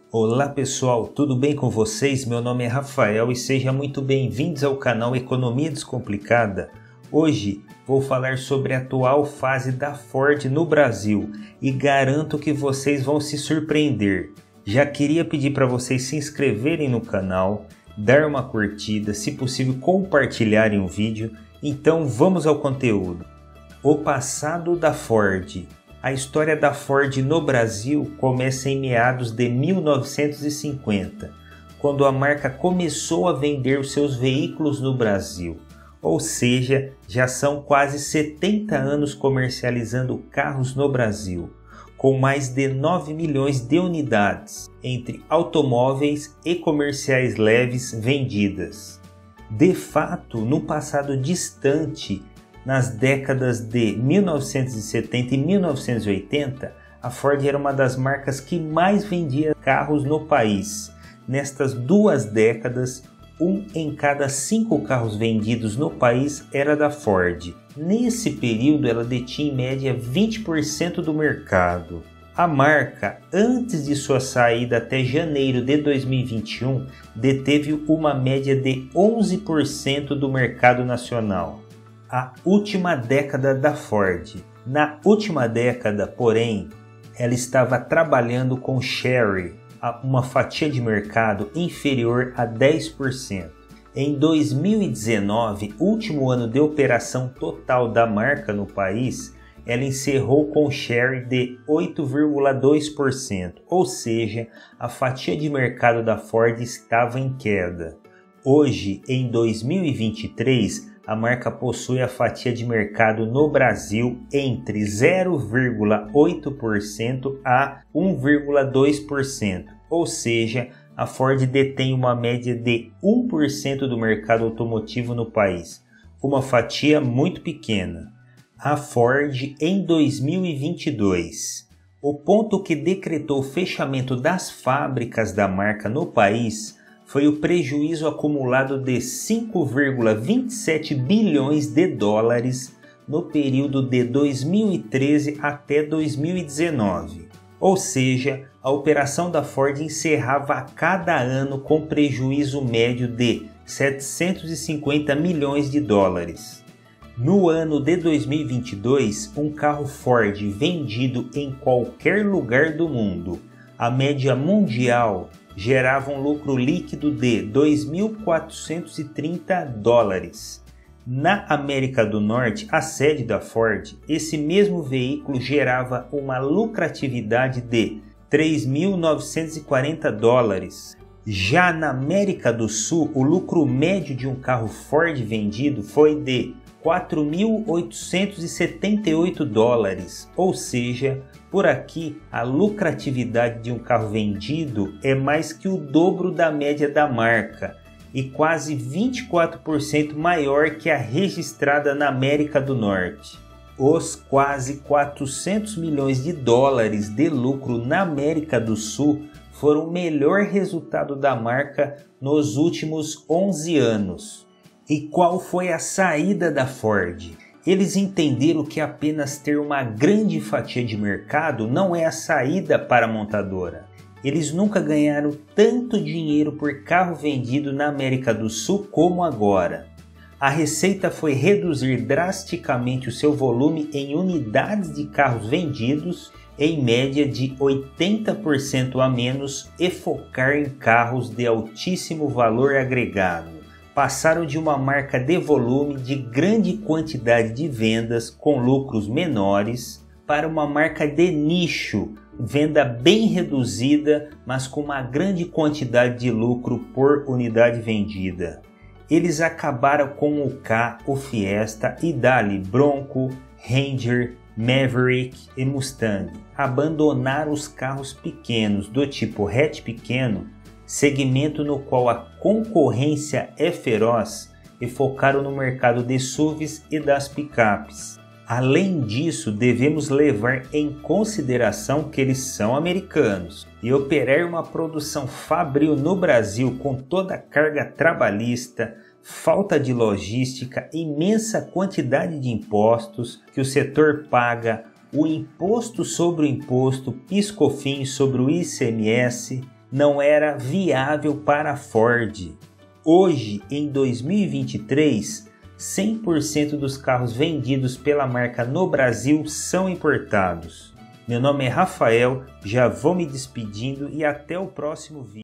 Olá pessoal, tudo bem com vocês? Meu nome é Rafael e sejam muito bem-vindos ao canal Economia Descomplicada. Hoje vou falar sobre a atual fase da Ford no Brasil e garanto que vocês vão se surpreender. Já queria pedir para vocês se inscreverem no canal, dar uma curtida, se possível compartilharem o vídeo. Então vamos ao conteúdo. O passado da Ford. A história da Ford no Brasil começa em meados de 1950, quando a marca começou a vender os seus veículos no Brasil. Ou seja, já são quase 70 anos comercializando carros no Brasil, com mais de 9 milhões de unidades, entre automóveis e comerciais leves vendidas. De fato, no passado distante, nas décadas de 1970 e 1980, a Ford era uma das marcas que mais vendia carros no país. Nestas duas décadas, 1 em cada 5 carros vendidos no país era da Ford. Nesse período, ela detinha em média 20% do mercado. A marca, antes de sua saída até janeiro de 2021, deteve uma média de 11% do mercado nacional. A última década da Ford. Na última década, porém, ela estava trabalhando com share, uma fatia de mercado inferior a 10%. Em 2019, último ano de operação total da marca no país, ela encerrou com share de 8,2%, ou seja, a fatia de mercado da Ford estava em queda. Hoje, em 2023, a marca possui a fatia de mercado no Brasil entre 0,8% a 1,2%, ou seja, a Ford detém uma média de 1% do mercado automotivo no país, uma fatia muito pequena. A Ford em 2022. O ponto que decretou o fechamento das fábricas da marca no país foi o prejuízo acumulado de 5,27 bilhões de dólares no período de 2013 até 2019. Ou seja, a operação da Ford encerrava a cada ano com prejuízo médio de 750 milhões de dólares. No ano de 2022, um carro Ford vendido em qualquer lugar do mundo, a média mundial gerava um lucro líquido de 2.430 dólares. Na América do Norte, a sede da Ford, esse mesmo veículo gerava uma lucratividade de 3.940 dólares. Já na América do Sul, o lucro médio de um carro Ford vendido foi de 4.878 dólares, ou seja, por aqui a lucratividade de um carro vendido é mais que o dobro da média da marca e quase 24% maior que a registrada na América do Norte. Os quase 400 milhões de dólares de lucro na América do Sul foram o melhor resultado da marca nos últimos 11 anos. E qual foi a saída da Ford? Eles entenderam que apenas ter uma grande fatia de mercado não é a saída para a montadora. Eles nunca ganharam tanto dinheiro por carro vendido na América do Sul como agora. A receita foi reduzir drasticamente o seu volume em unidades de carros vendidos, em média de 80% a menos, e focar em carros de altíssimo valor agregado. Passaram de uma marca de volume de grande quantidade de vendas com lucros menores para uma marca de nicho, venda bem reduzida, mas com uma grande quantidade de lucro por unidade vendida. Eles acabaram com o Ka, o Fiesta e dali Bronco, Ranger, Maverick e Mustang. Abandonaram os carros pequenos do tipo hatch pequeno, segmento no qual a concorrência é feroz, e focaram no mercado de SUVs e das picapes. Além disso, devemos levar em consideração que eles são americanos e operar uma produção fabril no Brasil com toda a carga trabalhista, falta de logística, imensa quantidade de impostos que o setor paga, o imposto sobre o imposto, PIS/COFINS sobre o ICMS, não era viável para a Ford. Hoje, em 2023, 100% dos carros vendidos pela marca no Brasil são importados. Meu nome é Rafael, já vou me despedindo e até o próximo vídeo.